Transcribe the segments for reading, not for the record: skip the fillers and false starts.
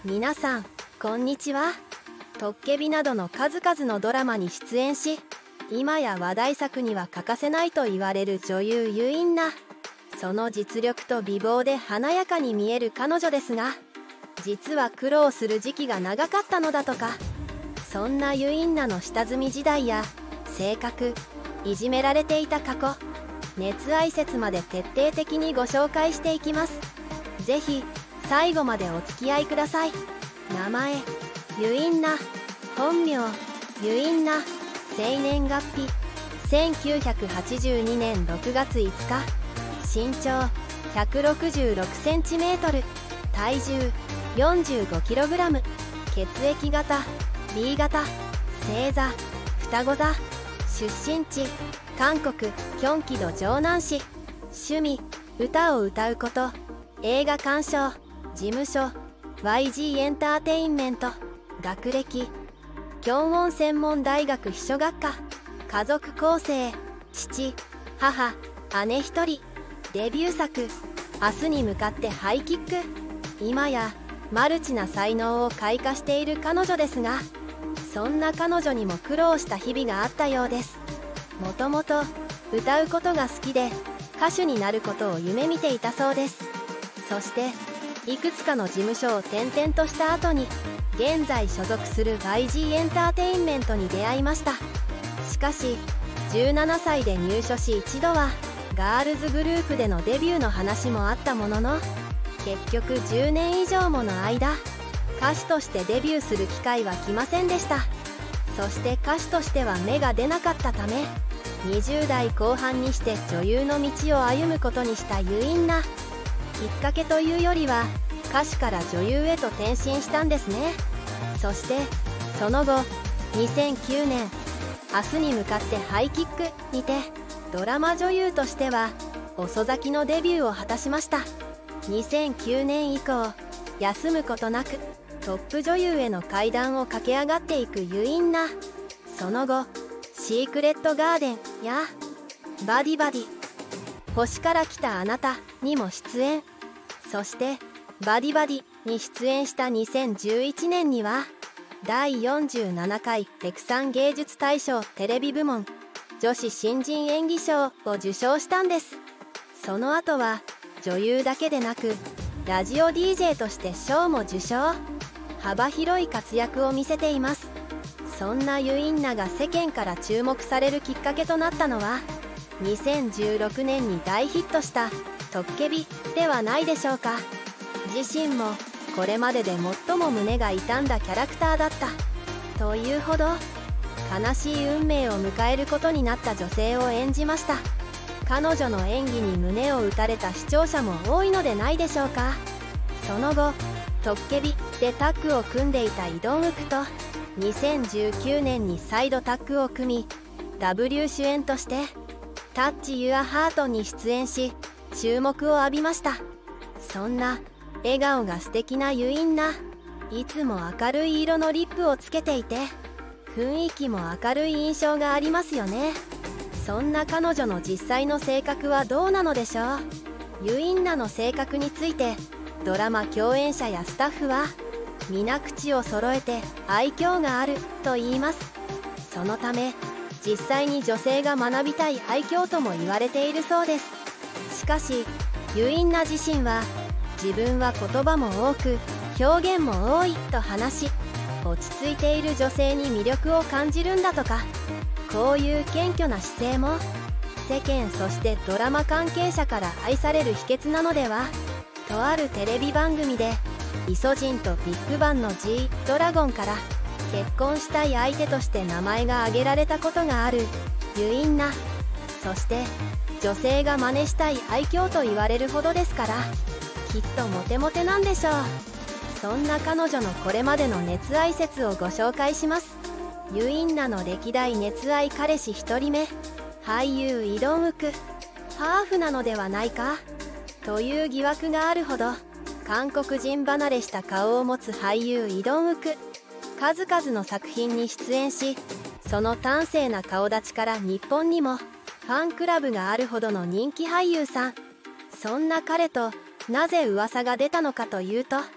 皆さんこんにちは。トッケビなどの数々のドラマに出演し、今や話題作には欠かせないと言われる女優ユインナ。その実力と美貌で華やかに見える彼女ですが、実は苦労する時期が長かったのだとか。そんなユインナの下積み時代や性格、いじめられていた過去、熱愛説まで徹底的にご紹介していきます。ぜひ最後までお付き合いください。名前ユインナ、本名ユインナ、生年月日1982年6月5日、身長 166cm、 体重 45kg、 血液型 B 型、星座双子座、出身地韓国キョンキド城南市、趣味歌を歌うこと、映画鑑賞、事務所 YG エンターテインメント、学歴キョンウォン専門大学秘書学科、家族構成父母姉1人、デビュー作明日に向かってハイキック。今やマルチな才能を開花している彼女ですが、そんな彼女にも苦労した日々があったようです。もともと歌うことが好きで歌手になることを夢見ていたそうです。そしていくつかの事務所を転々とした後に現在所属する YG エンターテインメントに出会いました。しかし17歳で入所し、一度はガールズグループでのデビューの話もあったものの、結局10年以上もの間歌手としてデビューする機会は来ませんでした。そして歌手としては芽が出なかったため、20代後半にして女優の道を歩むことにしたユインナ。きっかけというよりは歌手から女優へと転身したんですね。そしてその後2009年「明日に向かってハイキック」にてドラマ女優としては遅咲きのデビューを果たしました。2009年以降休むことなくトップ女優への階段を駆け上がっていくユインナ。その後シークレットガーデンやバディバディ、星から来たあなたにも出演。そしてバディバディに出演した2011年には第47回ペクサン芸術大賞テレビ部門女子新人演技賞を受賞したんです。その後は女優だけでなくラジオ DJ として賞も受賞。幅広い活躍を見せています。そんなユインナが世間から注目されるきっかけとなったのは2016年に大ヒットした「トッケビ」ではないでしょうか。自身もこれまでで最も胸が痛んだキャラクターだったというほど悲しい運命を迎えることになった女性を演じました。彼女の演技に胸を打たれた視聴者も多いのでないでしょうか。その後トッケビでタッグを組んでいたイ・ドンウクと2019年に再度タッグを組み W 主演として「タッチ・ユア・ハート」に出演し注目を浴びました。そんな笑顔が素敵なユインナ、いつも明るい色のリップをつけていて雰囲気も明るい印象がありますよね。そんな彼女の実際の性格はどうなのでしょう。ユインナの性格についてドラマ共演者やスタッフは皆口を揃えて愛嬌があると言います。そのため実際に女性が学びたい愛嬌とも言われているそうです。しかしユインナ自身は自分は言葉も多く表現も多いと話し、落ち着いている女性に魅力を感じるんだとか。こういう謙虚な姿勢も世間そしてドラマ関係者から愛される秘訣なのでは。とあるテレビ番組でイソジンとビッグバンの G ドラゴンから結婚したい相手として名前が挙げられたことがあるユインナ。そして女性が真似したい愛嬌と言われるほどですから、きっとモテモテなんでしょう。そんな彼女のこれまでの熱愛説をご紹介します。ユインナの歴代熱愛彼氏1人目、俳優イ・ドンウク。ハーフなのではないかという疑惑があるほど韓国人離れした顔を持つ俳優イ・ドンウク。数々の作品に出演し、その端正な顔立ちから日本にもファンクラブがあるほどの人気俳優さん。そんな彼となぜ噂が出たのかというと、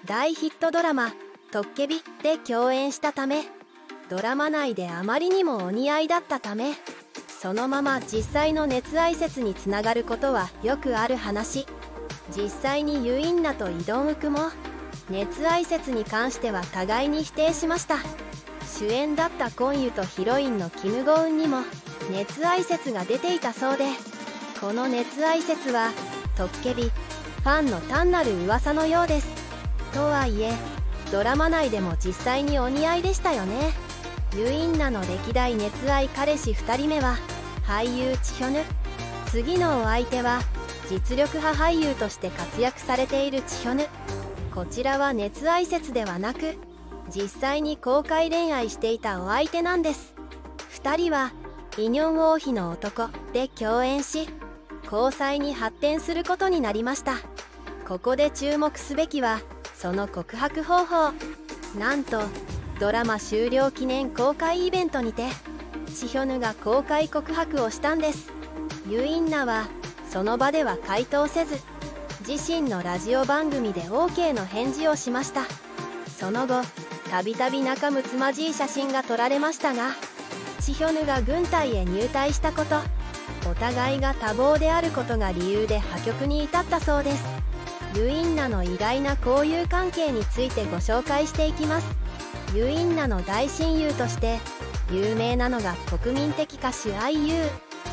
大ヒットドラマ「トッケビ」で共演したため、ドラマ内であまりにもお似合いだったため、そのまま実際の熱愛説につながることはよくある話。実際にユインナとイ・ドンウクも熱愛説に関しては互いに否定しました。主演だったコンユとヒロインのキム・ゴウンにも熱愛説が出ていたそうで、この熱愛説はトッケビファンの単なる噂のようです。とはいえドラマ内でも実際にお似合いでしたよね。ユインナの歴代熱愛彼氏2人目は俳優チヒョヌ。次のお相手は実力派俳優として活躍されているチヒョヌ。こちらは熱愛説ではなく実際に公開恋愛していたお相手なんです。2人はイニョン王妃の男で共演し、交際に発展することになりました。ここで注目すべきはその告白方法。なんとドラマ終了記念公開イベントにてチヒョヌが公開告白をしたんです。ユインナはその場では回答せず、自身のラジオ番組で OK の返事をしました。その後たびたび仲睦まじい写真が撮られましたが、チヒョヌが軍隊へ入隊したこと、お互いが多忙であることが理由で破局に至ったそうです。ユインナの意外な交友関係についてご紹介していきます。ユインナの大親友として有名なのが国民的歌手 IU。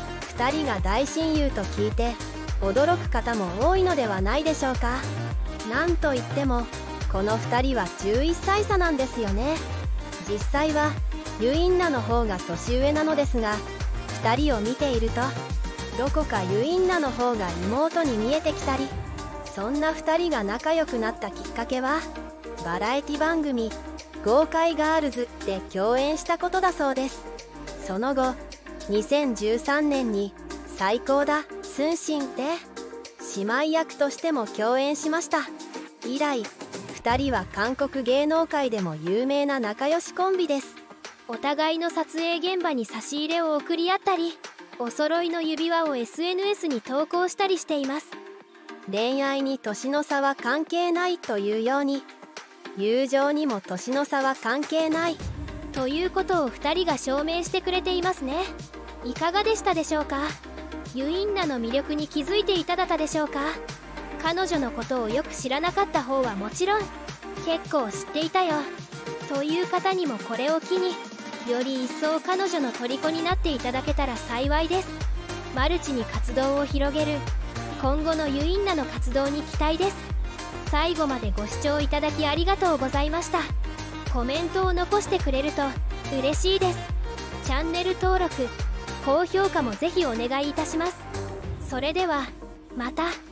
2人が大親友と聞いて驚く方も多いのではないでしょうか。なんといってもこの2人は11歳差なんですよね。実際はユインナの方が年上なのですが、2人を見ているとどこかユインナの方が妹に見えてきたり、そんな2人が仲良くなったきっかけはバラエティ番組「豪快ガールズ」で共演したことだそうです。その後2013年に「最高だスンシン」で姉妹役としても共演しました。以来2人は韓国芸能界でも有名な仲良しコンビです。 お互いの撮影現場に差し入れを送り合ったり、お揃いの指輪を SNS に投稿したりしています。 恋愛に年の差は関係ないというように、友情にも年の差は関係ないということを2人が証明してくれていますね。いかがでしたでしょうか。ユインナの魅力に気づいていただったでしょうか。彼女のことをよく知らなかった方はもちろん、結構知っていたよという方にもこれを機により一層彼女の虜になっていただけたら幸いです。マルチに活動を広げる今後のユインナの活動に期待です。最後までご視聴いただきありがとうございました。コメントを残してくれると嬉しいです。チャンネル登録、高評価もぜひお願いいたします。それではまた。